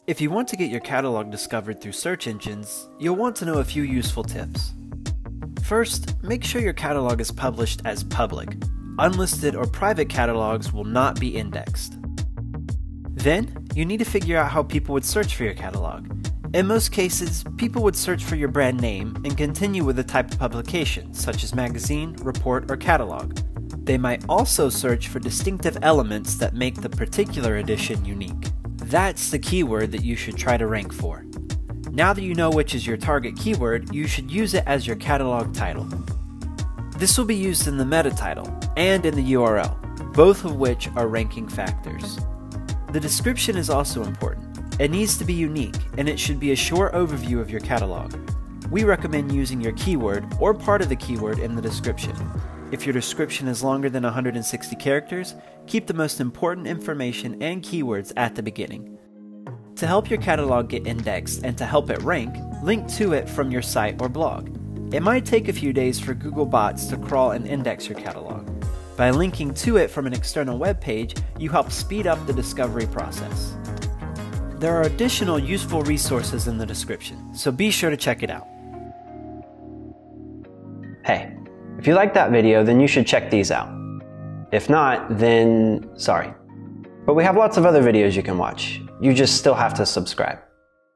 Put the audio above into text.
If you want to get your catalog discovered through search engines, you'll want to know a few useful tips. First, make sure your catalog is published as public. Unlisted or private catalogs will not be indexed. Then, you need to figure out how people would search for your catalog. In most cases, people would search for your brand name and continue with a type of publication, such as magazine, report, or catalog. They might also search for distinctive elements that make the particular edition unique. That's the keyword that you should try to rank for. Now that you know which is your target keyword, you should use it as your catalog title. This will be used in the meta title and in the URL, both of which are ranking factors. The description is also important. It needs to be unique, and it should be a short overview of your catalog. We recommend using your keyword or part of the keyword in the description. If your description is longer than 160 characters, keep the most important information and keywords at the beginning. To help your catalog get indexed and to help it rank, link to it from your site or blog. It might take a few days for Google bots to crawl and index your catalog. By linking to it from an external web page, you help speed up the discovery process. There are additional useful resources in the description, so be sure to check it out. Hey, if you liked that video, then you should check these out. If not, then sorry. But we have lots of other videos you can watch. You just still have to subscribe.